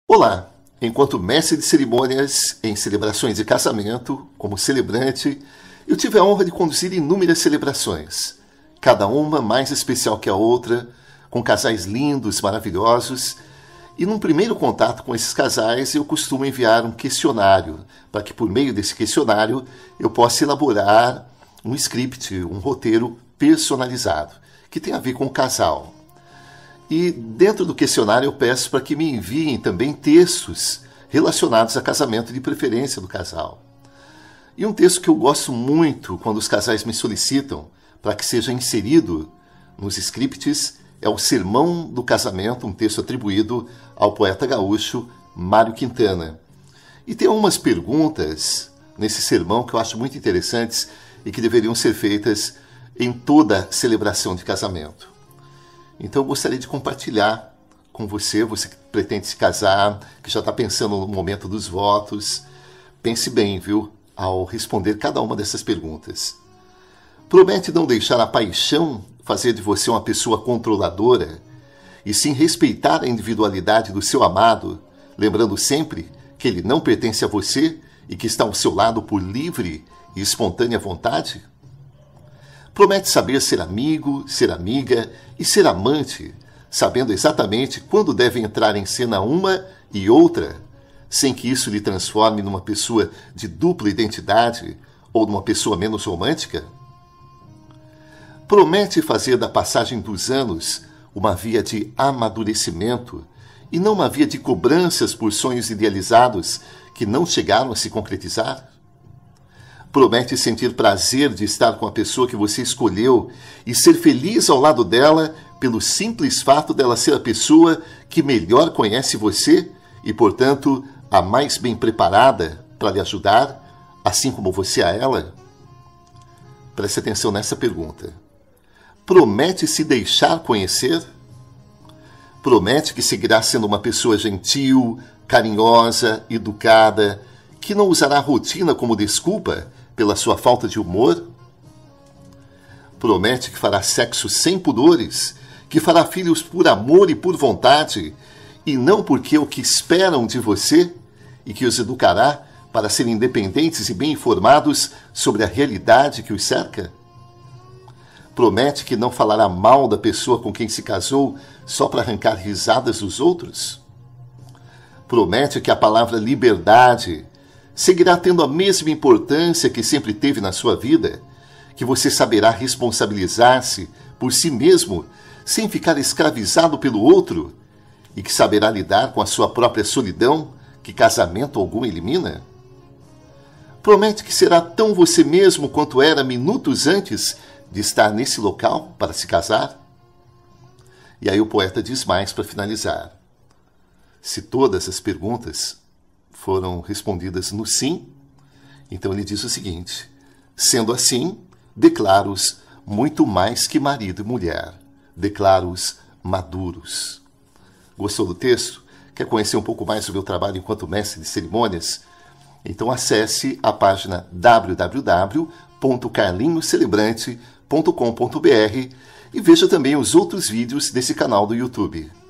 Olá! Enquanto mestre de cerimônias em celebrações de casamento, como celebrante, eu tive a honra de conduzir inúmeras celebrações, cada uma mais especial que a outra, com casais lindos, maravilhosos, e num primeiro contato com esses casais eu costumo enviar um questionário, para que por meio desse questionário eu possa elaborar um script, um roteiro personalizado, que tem a ver com o casal. E dentro do questionário eu peço para que me enviem também textos relacionados a casamento, de preferência do casal. E um texto que eu gosto muito quando os casais me solicitam para que seja inserido nos scripts é o Sermão do Casamento, um texto atribuído ao poeta gaúcho Mário Quintana. E tem algumas perguntas nesse sermão que eu acho muito interessantes e que deveriam ser feitas em toda celebração de casamento. Então eu gostaria de compartilhar com você que pretende se casar, que já está pensando no momento dos votos. Pense bem, viu, ao responder cada uma dessas perguntas. Promete não deixar a paixão fazer de você uma pessoa controladora e sim respeitar a individualidade do seu amado, lembrando sempre que ele não pertence a você e que está ao seu lado por livre e espontânea vontade? Promete saber ser amigo, ser amiga e ser amante, sabendo exatamente quando deve entrar em cena uma e outra, sem que isso lhe transforme numa pessoa de dupla identidade ou numa pessoa menos romântica? Promete fazer da passagem dos anos uma via de amadurecimento e não uma via de cobranças por sonhos idealizados que não chegaram a se concretizar? Promete sentir prazer de estar com a pessoa que você escolheu e ser feliz ao lado dela pelo simples fato dela ser a pessoa que melhor conhece você e, portanto, a mais bem preparada para lhe ajudar, assim como você a ela? Preste atenção nessa pergunta. Promete se deixar conhecer? Promete que seguirá sendo uma pessoa gentil, carinhosa, educada, que não usará a rotina como desculpa pela sua falta de humor? Promete que fará sexo sem pudores, que fará filhos por amor e por vontade, e não porque o que esperam de você, e que os educará para serem independentes e bem informados sobre a realidade que os cerca? Promete que não falará mal da pessoa com quem se casou só para arrancar risadas dos outros? Promete que a palavra liberdade seguirá tendo a mesma importância que sempre teve na sua vida, que você saberá responsabilizar-se por si mesmo sem ficar escravizado pelo outro e que saberá lidar com a sua própria solidão que casamento algum elimina? Promete que será tão você mesmo quanto era minutos antes de estar nesse local para se casar? E aí o poeta diz mais para finalizar. Se todas as perguntas foram respondidas no sim, então ele diz o seguinte: sendo assim, declaro-os muito mais que marido e mulher, declaro-os maduros. Gostou do texto? Quer conhecer um pouco mais do meu trabalho enquanto mestre de cerimônias? Então acesse a página www.carlinhocelebrante.com.br e veja também os outros vídeos desse canal do YouTube.